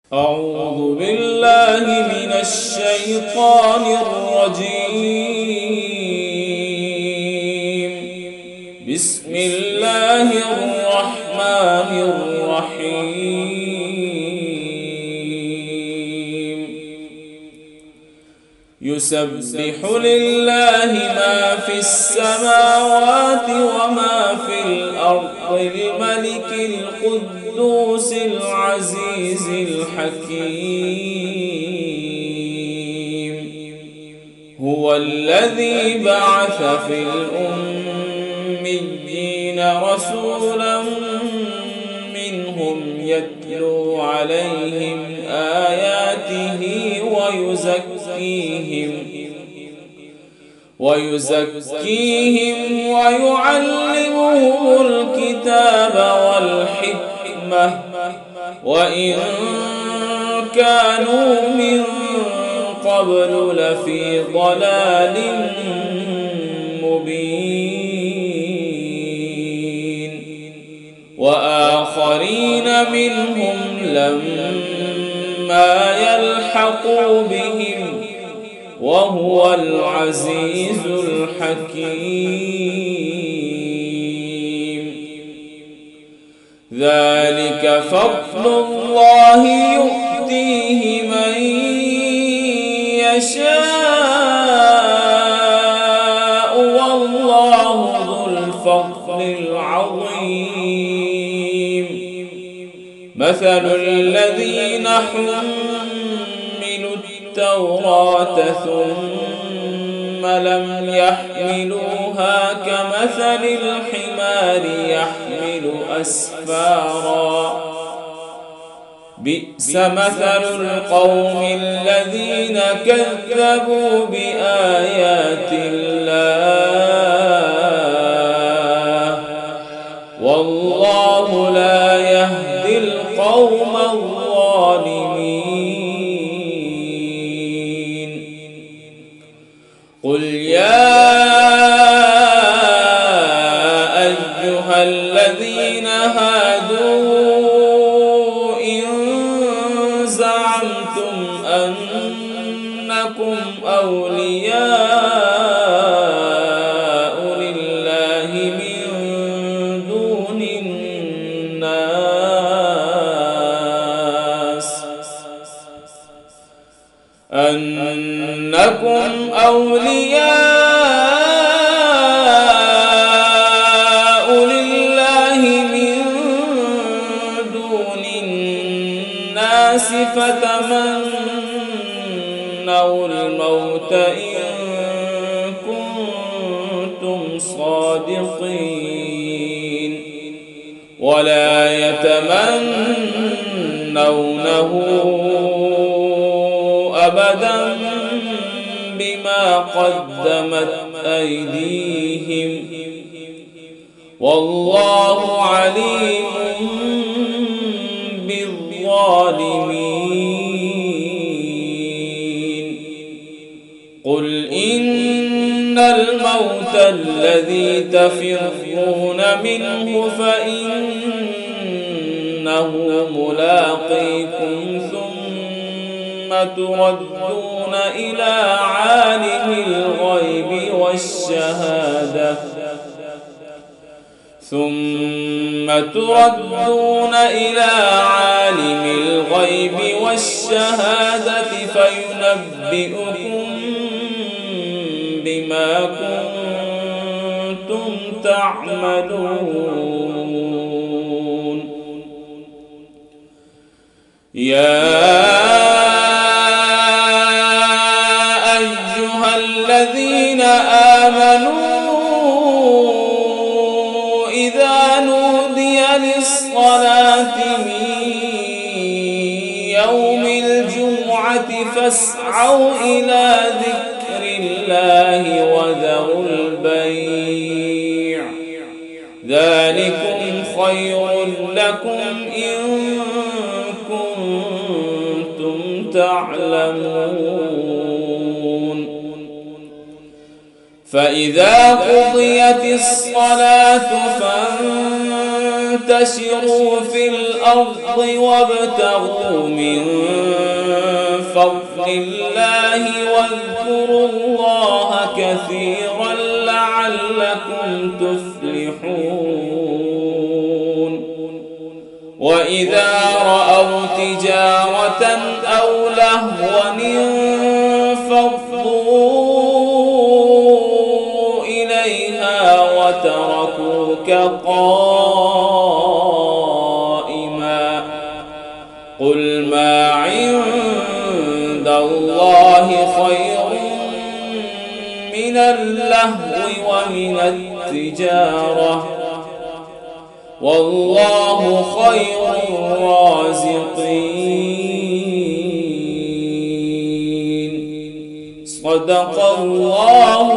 أعوذ بالله من الشيطان الرجيم. بسم الله الرحمن الرحيم. يسبح لله ما في السماوات وما في الأرض الملك القدوس العزيز الحكيم. هو الذي بعث في الأميين رسولا منهم يتلو عليهم آياته ويزكيهم ويعلمهم الكتاب والحكمة وإن كانوا من قبل لفي ضلال مبين. وآخرين منهم لما يلحقوا بهم وهو العزيز الحكيم. ذلك فضل الله يؤتيه من يشاء والله ذو الفضل العظيم. مثل الذين حملوا التوراة ثم لم يحملوها كمثل الحمار يحمل أسفارا. بئس مثل القوم الذين كذبوا بآيات الله والله لا يهدي القوم الظالمين. قل يا أيها الذين هادوا إن زعمتم أنكم أولياء لله من دون الناس فتمنوا الموت إن كنتم صادقين ولا يتمنونه أبدا بما قدمت أيديهم والله عليم بالظالمين. قل إن الموت الذي تفرون منه فإنه ملاقيكم ثم تردون إلى عالم الغيب والشهادة فينبئكم بما كنتم تعملون. يا أيها الذين آمنوا إذا نودي للصلاة من يوم الجمعة فاسعوا إلى ذكر الله وذروا البيع ذلكم خير لكم إن كنتم تعلمون. فإذا قضيت الصلاة فانتشروا في الأرض وابتغوا من فضل الله واذكروا الله كثيرا لعلكم تفلحون وإذا رأوا تجارة أو لهوا انفضوا إليها وتركوك قائما قل ما عند الله خير من اللهو ومن التجارة والله خير الرازقين صدق الله